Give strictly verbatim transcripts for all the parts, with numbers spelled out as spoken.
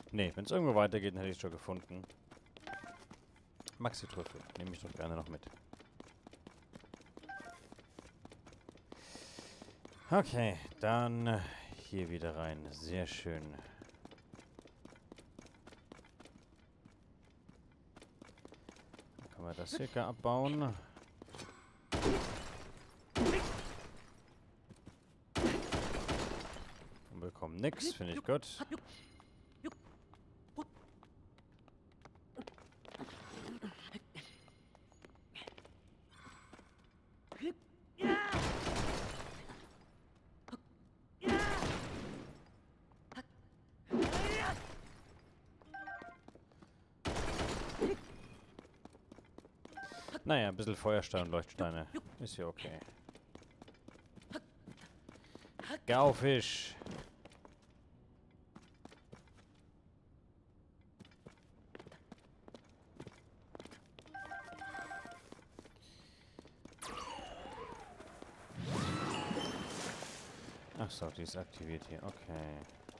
Nee, wenn es irgendwo weitergeht, dann hätte ich es schon gefunden. Maxi-Trüffel. Nehme ich doch gerne noch mit. Okay, dann hier wieder rein. Sehr schön. Dann können wir das hier abbauen. Und bekommen nix, finde ich gut. Naja, ein bisschen Feuerstein und Leuchtsteine. Ist ja okay. Gaufisch! Ach so, die ist aktiviert hier. Okay.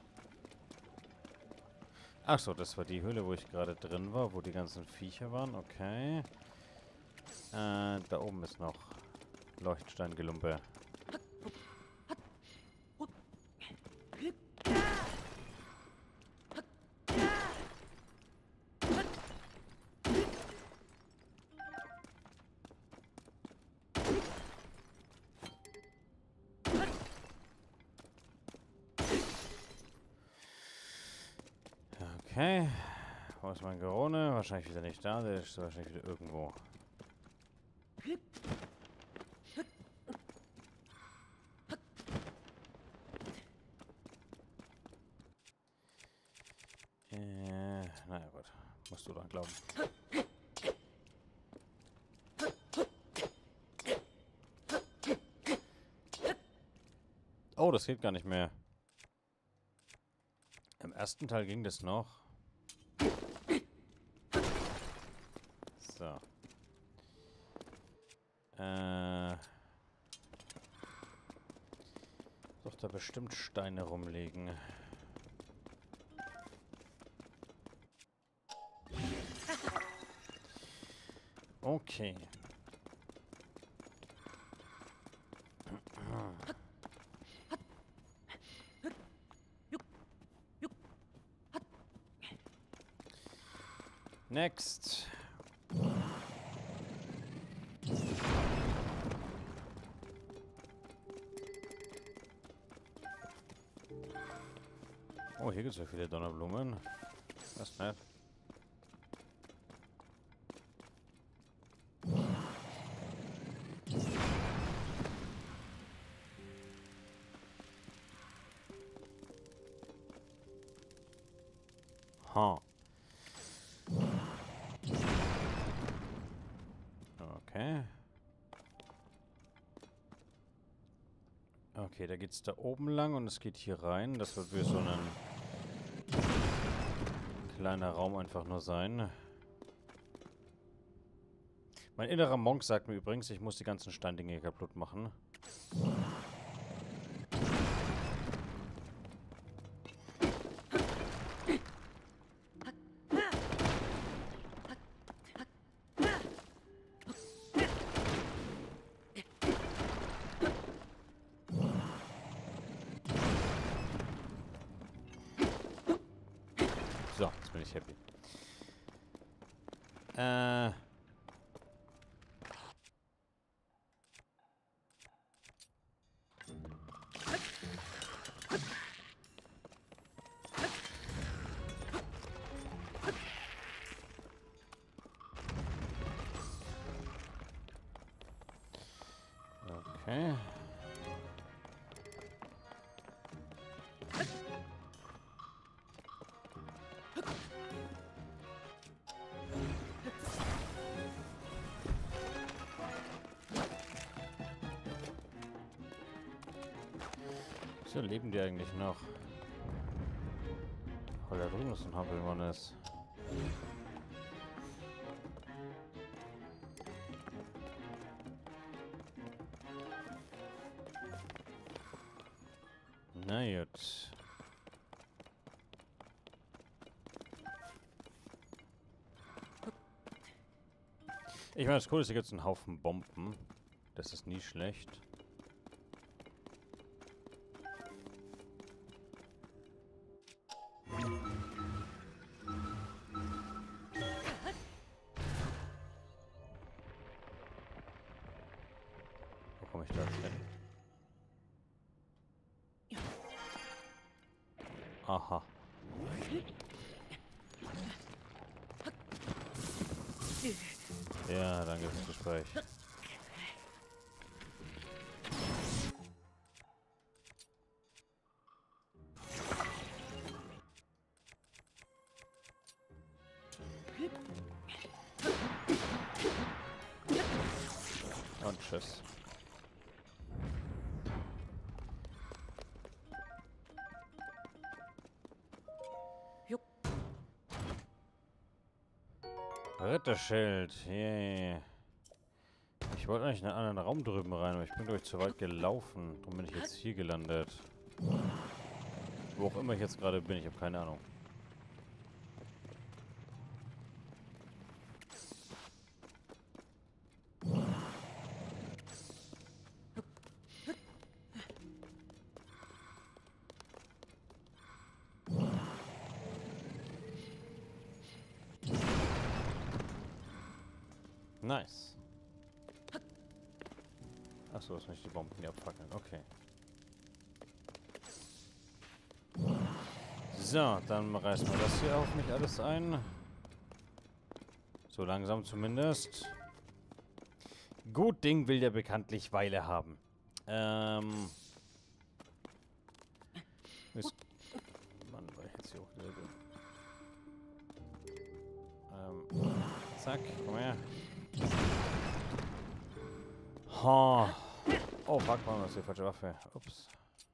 Ach so, das war die Höhle, wo ich gerade drin war, wo die ganzen Viecher waren. Okay. Äh, da oben ist noch Leuchtsteingelumpe. Okay. Wo ist mein Gerone? Wahrscheinlich wieder nicht da. Der ist wahrscheinlich wieder irgendwo. Äh, naja gut. Musst du dran glauben. Oh, das geht gar nicht mehr. Im ersten Teil ging das noch. So. Äh. Doch da bestimmt Steine rumliegen. Okay. Next. Oh, hier gibt es ja viele Donnerblumen. Das ist nett. Ha. Okay. Okay, da geht's da oben lang und es geht hier rein. Das wird wie so ein kleiner Raum einfach nur sein. Mein innerer Monk sagt mir übrigens, ich muss die ganzen Steindinge kaputt machen. So, jetzt bin ich happy. Äh... Okay. So leben die eigentlich noch? Oh, da drüben ist ein Hampelmannes. Na gut. Ich meine, das Coole ist, hier gibt es einen Haufen Bomben. Das ist nie schlecht. Wo komme ich da jetzt hin? Aha. Ja, danke fürs Gespräch. Und tschüss. Ritterschild, yay. Ich wollte eigentlich in einen anderen Raum drüben rein, aber ich bin, glaube ich, zu weit gelaufen. Darum bin ich jetzt hier gelandet. Wo auch immer ich jetzt gerade bin, ich habe keine Ahnung. Nice. Achso, das nicht die Bomben hier abfackeln. Okay. So, dann reißen wir das hier auf mich alles ein. So langsam zumindest. Gut Ding will ja bekanntlich Weile haben. Ähm. Ist Mann, war ich jetzt hier hochgelegt. Ähm. Zack, komm her. Oh, oh fuck, Mann, das ist die falsche Waffe. Ups.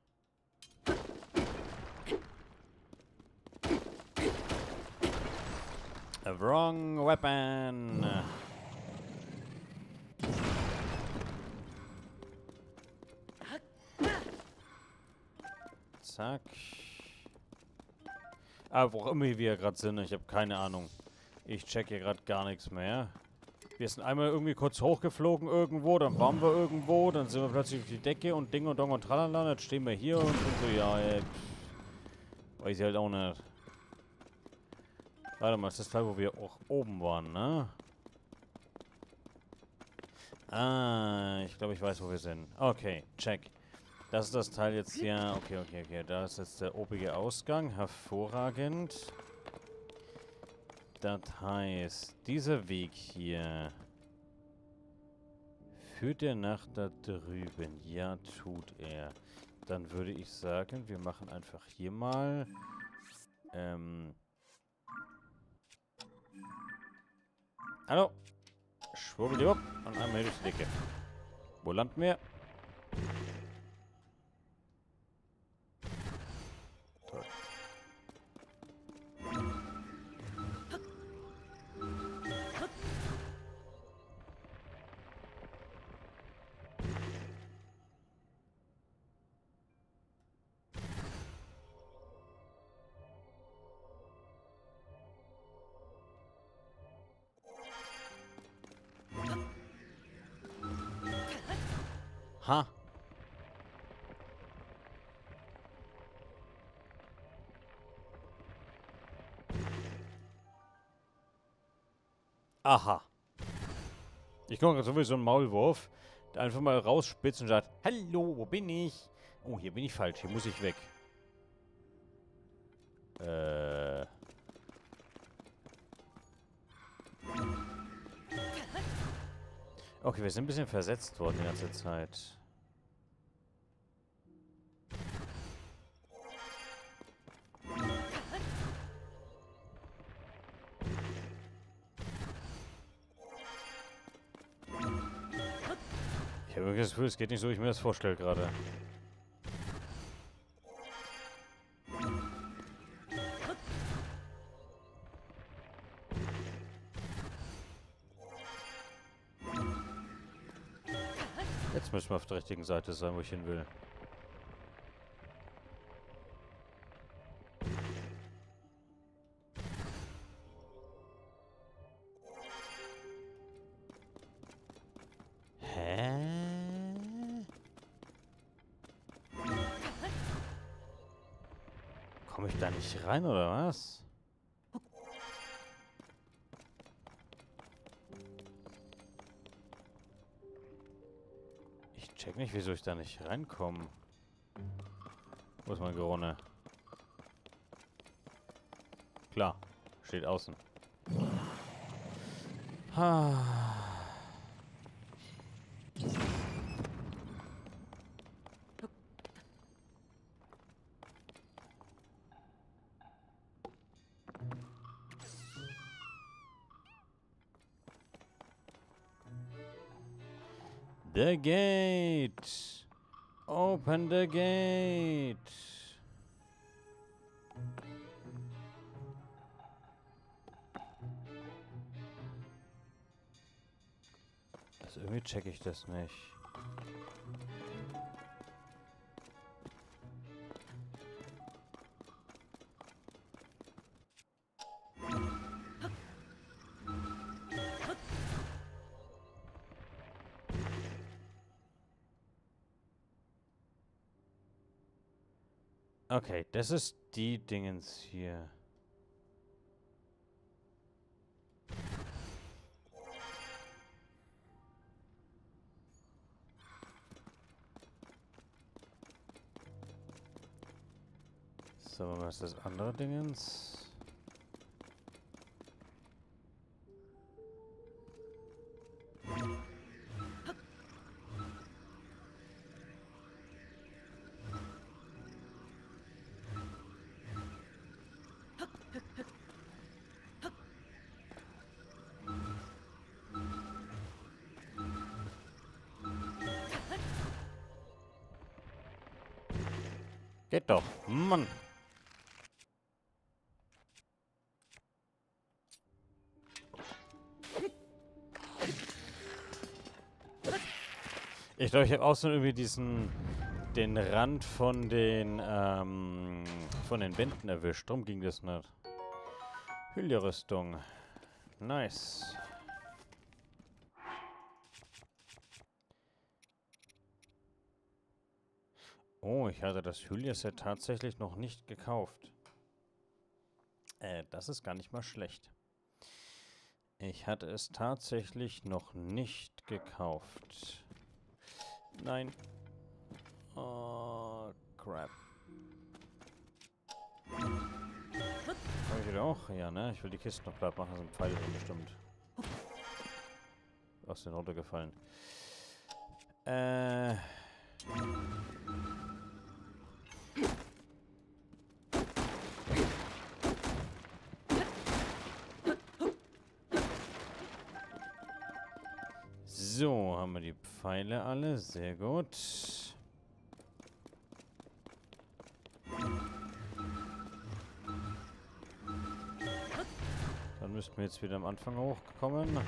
A wrong weapon. Zack. Aber wo auch immer wir gerade sind, ich habe keine Ahnung. Ich check hier gerade gar nichts mehr. Wir sind einmal irgendwie kurz hochgeflogen irgendwo, dann waren wir irgendwo, dann sind wir plötzlich auf die Decke und Ding und Dong und Tralala, jetzt stehen wir hier und sind so, ja, ey, pff, weiß ich halt auch nicht. Warte mal, ist das Teil, wo wir auch oben waren, ne? Ah, ich glaube, ich weiß, wo wir sind. Okay, check. Das ist das Teil jetzt hier. Okay, okay, okay. Da ist jetzt der obige Ausgang. Hervorragend. Das heißt, dieser Weg hier führt er nach da drüben. Ja, tut er. Dann würde ich sagen, wir machen einfach hier mal ähm Hallo. Schwubbeliwupp. Und einmal durch die Decke. Wo landen wir? Toll. Ha. Aha. Ich komme gerade sowieso ein Maulwurf, der einfach mal rausspitzt und sagt, hallo, wo bin ich? Oh, hier bin ich falsch, hier muss ich weg. Äh. Okay, wir sind ein bisschen versetzt worden die ganze Zeit. Ich habe irgendwie das Gefühl, es geht nicht so, wie ich mir das vorstelle gerade. Jetzt müssen wir auf der richtigen Seite sein, wo ich hin will. Hä? Komme ich da nicht rein, oder was? Ich check nicht, wieso ich da nicht reinkomme. Wo ist mein Gerunne? Klar, steht außen. Ha. The gate! Open the gate! Also irgendwie check ich das nicht. Okay, das ist die Dingens hier. So, was ist das andere Dingens? Geht doch, Mann! Ich glaube, ich habe auch so irgendwie diesen, den Rand von den, ähm, von den Wänden erwischt. Drum ging das nicht. Hylia-Rüstung. Nice. Oh, ich hatte das Hylia-Set tatsächlich noch nicht gekauft. Äh, das ist gar nicht mal schlecht. Ich hatte es tatsächlich noch nicht gekauft. Nein. Oh, crap. Hab ich wieder auch? Ja, ne? Ich will die Kiste noch platt machen, sind Pfeile drin bestimmt. Aus den runtergefallen. Äh... So, haben wir die Pfeile alle. Sehr gut. Dann müssten wir jetzt wieder am Anfang hochkommen.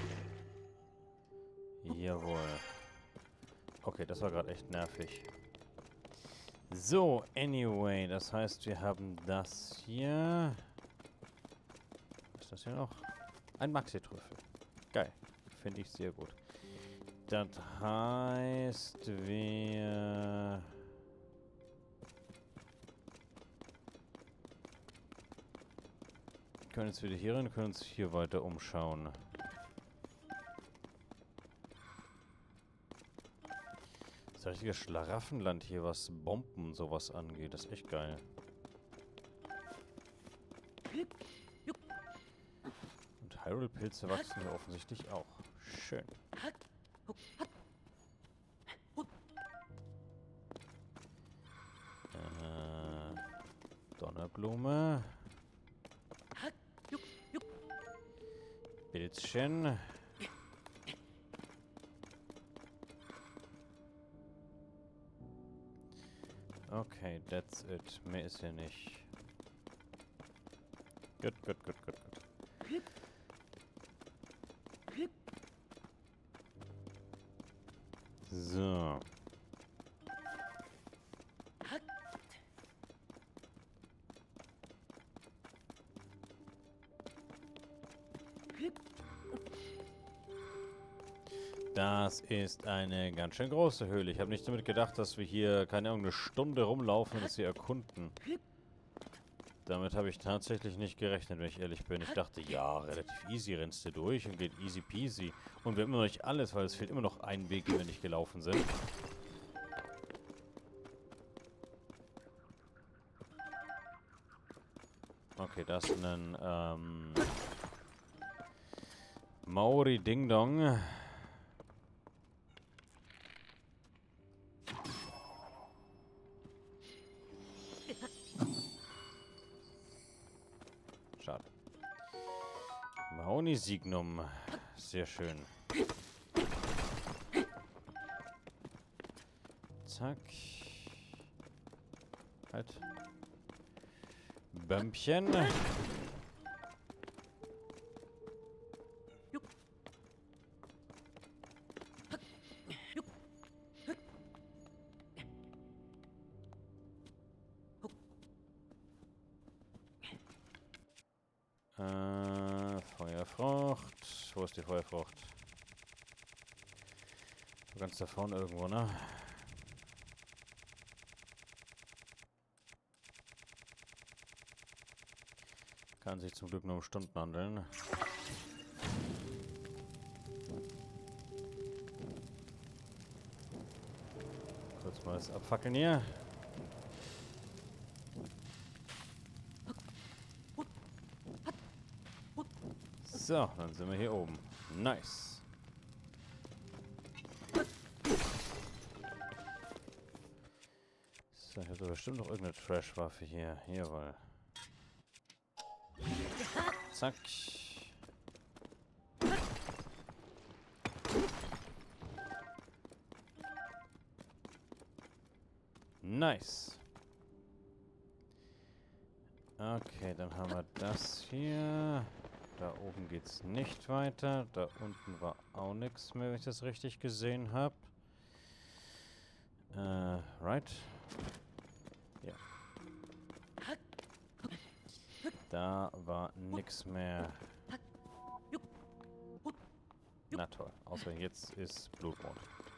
Jawohl. Okay, das war gerade echt nervig. So, anyway, das heißt, wir haben das hier. Was ist das hier noch? Ein Maxi-Trüffel. Geil. Finde ich sehr gut. Das heißt, wir... können jetzt wieder hier rein, können uns hier weiter umschauen. Das ist ein richtiges Schlaraffenland hier, was Bomben und sowas angeht. Das ist echt geil. Und Hyrule-Pilze wachsen hier offensichtlich auch. Schön. Äh, Donnerblume. Bildchen. Okay, that's it. Mehr ist hier nicht. Gut, gut, gut, gut, gut. So. Das ist eine ganz schön große Höhle. Ich habe nicht damit gedacht, dass wir hier, keine Ahnung, eine Stunde rumlaufen und es hier erkunden. Damit habe ich tatsächlich nicht gerechnet, wenn ich ehrlich bin. Ich dachte, ja, relativ easy rennst du durch und geht easy peasy. Und wir haben immer noch nicht alles, weil es fehlt immer noch ein Weg, den wir nicht gelaufen sind. Okay, das ist ein ähm, Maori Ding Dong. Schade. Mahoni Signum. Sehr schön. Zack. Halt. Bömpchen. Äh, Feuerfrucht. Wo ist die Feuerfrucht? Ganz da vorne irgendwo, ne? Kann sich zum Glück nur um Stunden handeln. Kurz mal das abfackeln hier. So, dann sind wir hier oben. Nice. So, ich habe bestimmt noch irgendeine Trash-Waffe hier. Jawohl. Zack. Nice. Okay, dann haben wir das hier. Da oben geht's nicht weiter. Da unten war auch nichts mehr, wenn ich das richtig gesehen habe. Äh, right? Ja. Da war nichts mehr. Na toll. Außer jetzt ist Blutmond.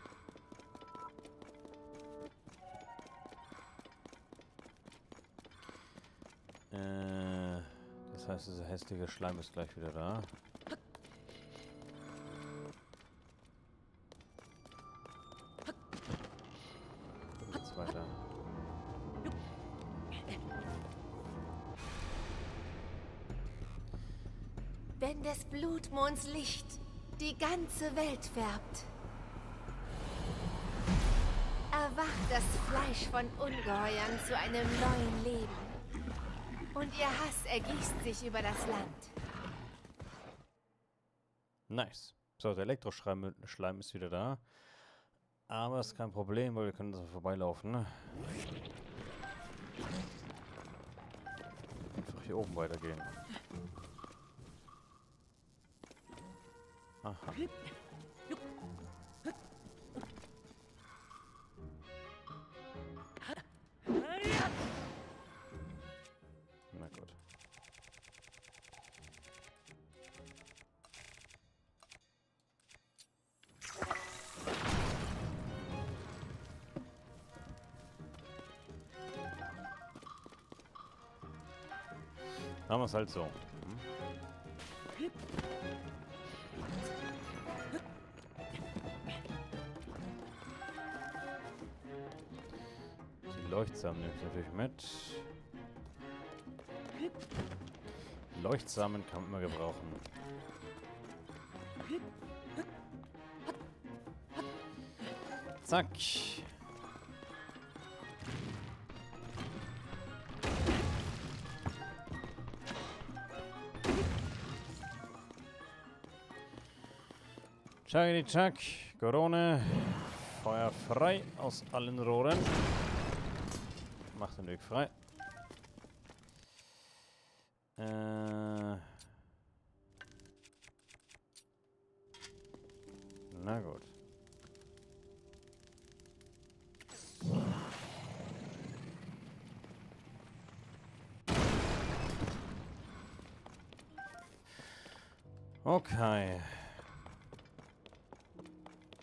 Äh, das heißt, dieser hässliche Schleim ist gleich wieder da. Wo geht's weiter? Wenn des Blutmonds Licht die ganze Welt färbt, erwacht das Fleisch von Ungeheuern zu einem neuen Leben. Und ihr Hass ergießt sich über das Land. Nice. So, der Elektroschleim Schleim ist wieder da. Aber ist kein Problem, weil wir können so vorbeilaufen. Ne? Einfach hier oben weitergehen. Aha. Na gut. Machen wir es halt so. Hm? Die Leuchtsamen nehme ich natürlich mit. Leuchtsamen kann man immer gebrauchen. Zack. Chaggy Chuck, Corona, Feuer frei aus allen Rohren. Macht den Weg frei. Äh. Na gut. Okay.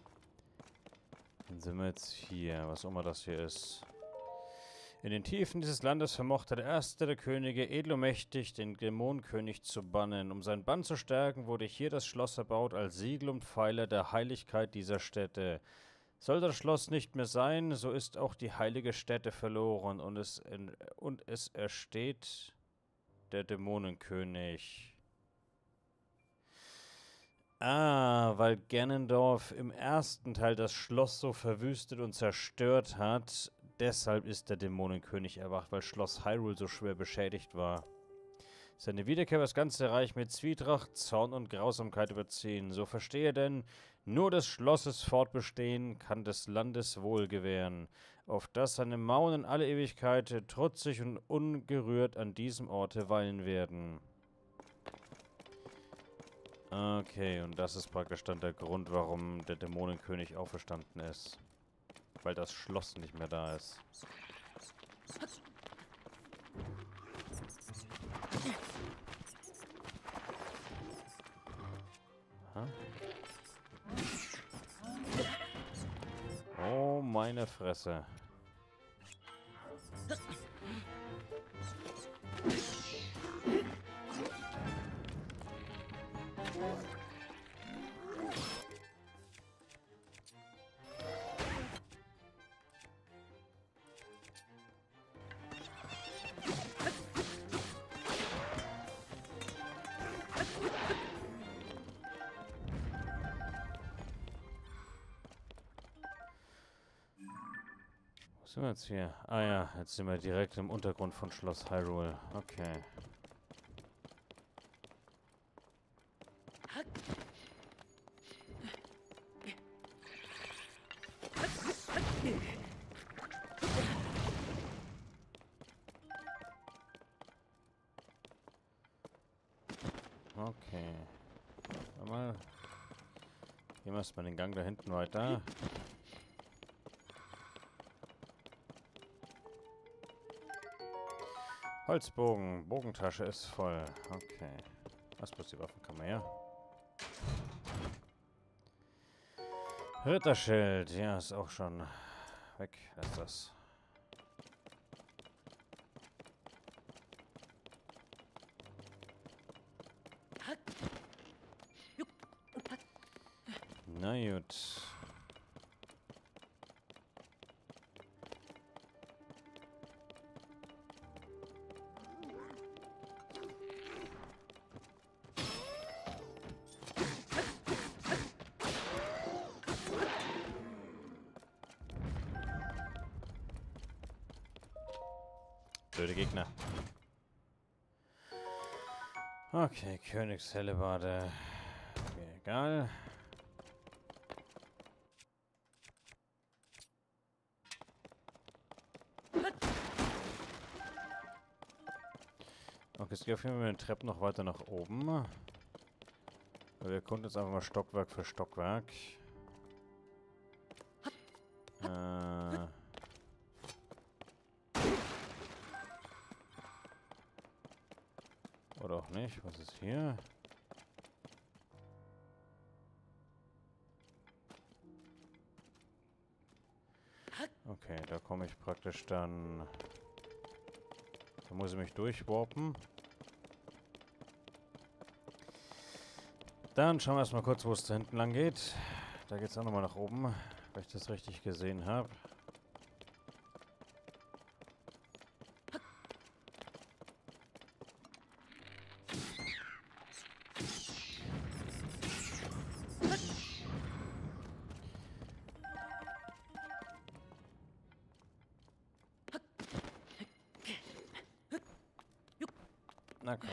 Dann sind wir jetzt hier, was auch immer das hier ist. In den Tiefen dieses Landes vermochte der erste der Könige edlomächtig den Dämonenkönig zu bannen. Um seinen Bann zu stärken, wurde hier das Schloss erbaut als Siegel und Pfeiler der Heiligkeit dieser Stätte. Soll das Schloss nicht mehr sein, so ist auch die heilige Stätte verloren und es, in, und es ersteht der Dämonenkönig. Ah, weil Ganondorf im ersten Teil das Schloss so verwüstet und zerstört hat, deshalb ist der Dämonenkönig erwacht, weil Schloss Hyrule so schwer beschädigt war. Seine Wiederkehr wird das ganze Reich mit Zwietracht, Zorn und Grausamkeit überziehen. So verstehe denn, nur des Schlosses Fortbestehen kann des Landes Wohl gewähren, auf dass seine Mauern in alle Ewigkeit trutzig und ungerührt an diesem Orte weilen werden. Okay, und das ist praktisch dann der Grund, warum der Dämonenkönig auferstanden ist. Weil das Schloss nicht mehr da ist. Ha? Oh, meine Fresse. Was sind wir jetzt hier? Ah ja, jetzt sind wir direkt im Untergrund von Schloss Hyrule. Okay. Okay. Mal. Gehen wir erstmal den Gang da hinten weiter. Holzbogen. Bogentasche ist voll. Okay. Was bloß die Waffenkammer her? Ritterschild. Ja, ist auch schon weg. Was ist das? Na gut. Blöde Gegner. Okay, Königshellebarde. Okay, egal. Okay, es geht auf jeden Fall mit den Treppen noch weiter nach oben. Wir erkunden jetzt einfach mal Stockwerk für Stockwerk. Äh... Oder auch nicht. Was ist hier? Okay, da komme ich praktisch dann... Da muss ich mich durchwarpen. Dann schauen wir erstmal kurz, wo es da hinten lang geht. Da geht es auch nochmal nach oben, wenn ich das richtig gesehen habe. Na komm.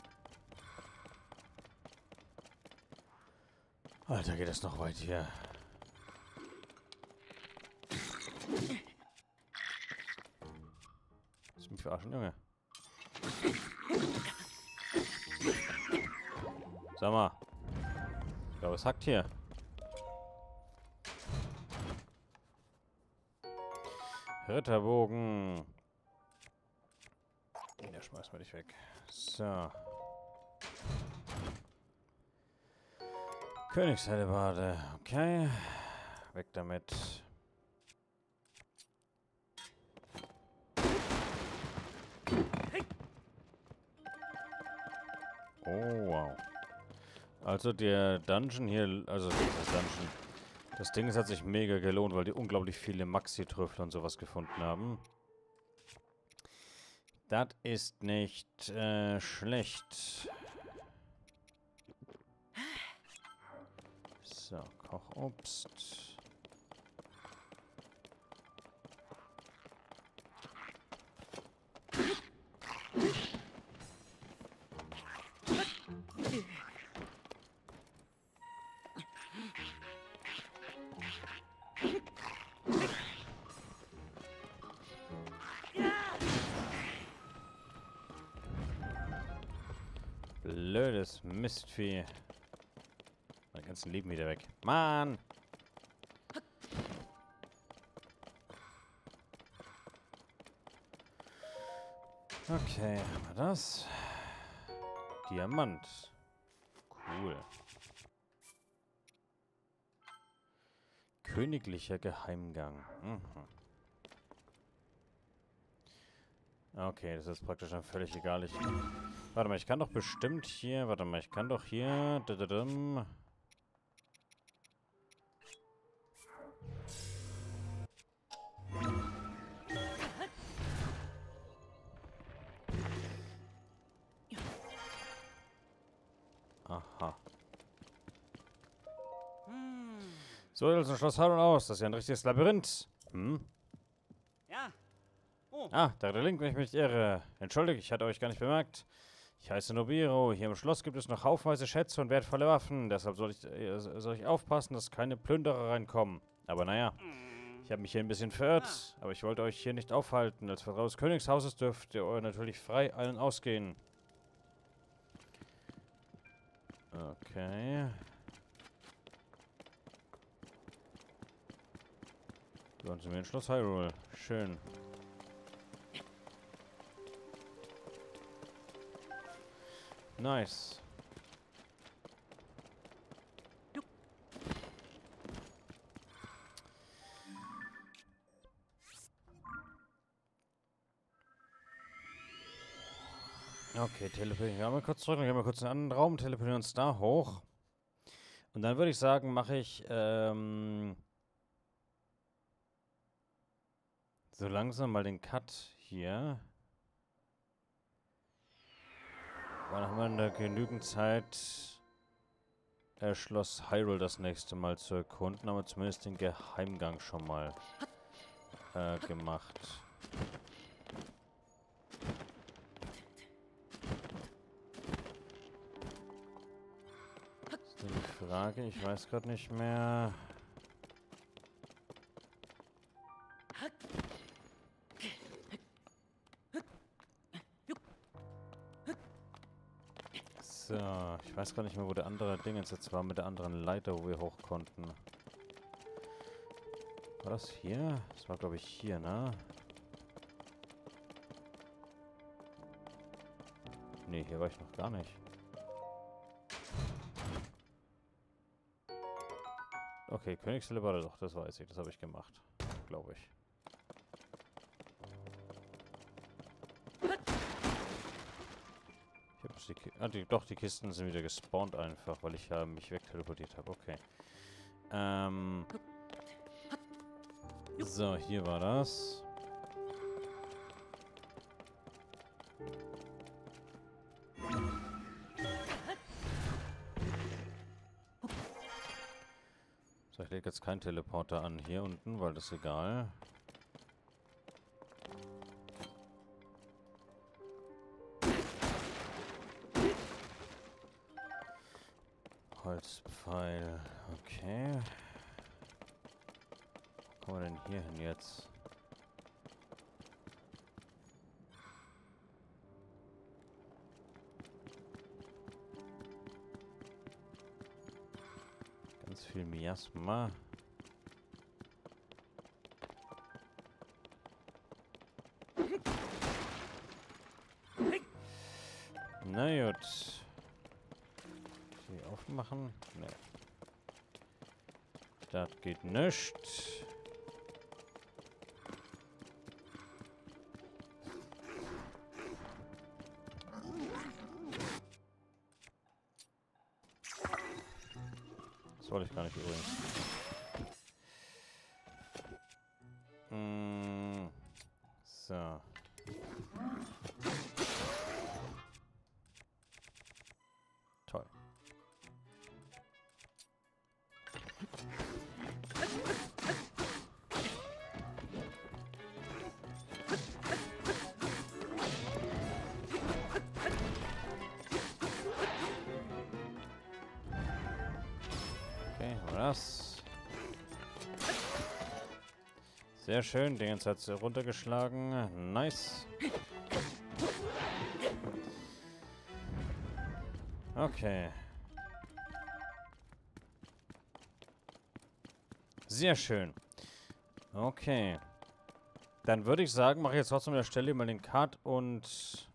Alter, geht das noch weit hier. Willst du mich verarschen, Junge? Sag mal. Ich glaube, es hackt hier. Ritterbogen. Ja, schmeiß mal dich weg. So. Königshellebarde. Okay. Weg damit. Also der Dungeon hier, also das Dungeon, das Ding hat sich mega gelohnt, weil die unglaublich viele Maxi-Trüffel und sowas gefunden haben. Das ist nicht äh, schlecht. So, Kochobst. Blödes Mistvieh. Meine ganzen Leben wieder weg. Mann! Okay, haben wir das. Diamant. Cool. Königlicher Geheimgang. Mhm. Okay, das ist praktisch dann völlig egal. Ich, warte mal, ich kann doch bestimmt hier... Warte mal, ich kann doch hier... Dadadum, aha. So sieht unser Schloss Hyrule aus. Das ist ja ein richtiges Labyrinth. Hm? Ja. Oh. Ah, da der Link, wenn ich mich nicht irre. Entschuldigt, ich hatte euch gar nicht bemerkt. Ich heiße Nobiro. Hier im Schloss gibt es noch haufenweise Schätze und wertvolle Waffen. Deshalb soll ich, äh, soll ich aufpassen, dass keine Plünderer reinkommen. Aber naja, ich habe mich hier ein bisschen verirrt. Aber ich wollte euch hier nicht aufhalten. Als Vertrauer des Königshauses dürft ihr euch natürlich frei allen ausgehen. Okay. Gehören Sie mir in Schloss Hyrule. Schön. Nice. Okay, teleportieren wir mal kurz zurück. Dann gehen wir kurz in einen anderen Raum, teleportieren uns da hoch. Und dann würde ich sagen, mache ich ähm, so langsam mal den Cut hier. Weil dann haben wir da genügend Zeit, äh, Schloss Hyrule das nächste Mal zu erkunden, aber zumindest den Geheimgang schon mal äh, gemacht. Das ist die Frage, ich weiß gerade nicht mehr. So, ich weiß gar nicht mehr, wo der andere Ding jetzt war mit der anderen Leiter, wo wir hoch konnten. War das hier? Das war, glaube ich, hier, ne? Ne, hier war ich noch gar nicht. Okay, Königssilber, doch, das weiß ich. Das habe ich gemacht. Glaube ich. Die Ki ah, die, doch, die Kisten sind wieder gespawnt einfach, weil ich ja mich wegteleportiert habe. Okay. Ähm. So, hier war das. So, ich lege jetzt keinen Teleporter an hier unten, weil das ist egal. Holzpfeil. Okay. Wo kommen wir denn hier hin jetzt? Ganz viel Miasma. Na gut. Die aufmachen? Ne. Das geht nicht. wollte ich gar nicht übrigens. Mm, so. Toll. Okay, was? Sehr schön, den jetzt hat sie runtergeschlagen. Nice. Okay. Sehr schön. Okay. Dann würde ich sagen, mache ich jetzt trotzdem an der Stelle mal den Cut und...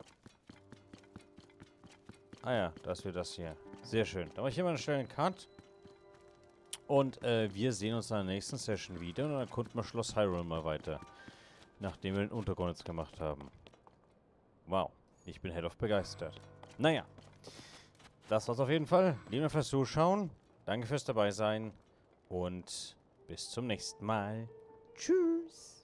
Ah ja, das wird das hier. Sehr schön. Dann mache ich hier mal an der Stelle einen Cut. Und äh, wir sehen uns in der nächsten Session wieder und dann erkunden wir Schloss Hyrule mal weiter. Nachdem wir den Untergrund jetzt gemacht haben. Wow. Ich bin head of begeistert. Naja. Das war's auf jeden Fall. Vielen Dank fürs Zuschauen. Danke fürs Dabeisein. Und bis zum nächsten Mal. Tschüss.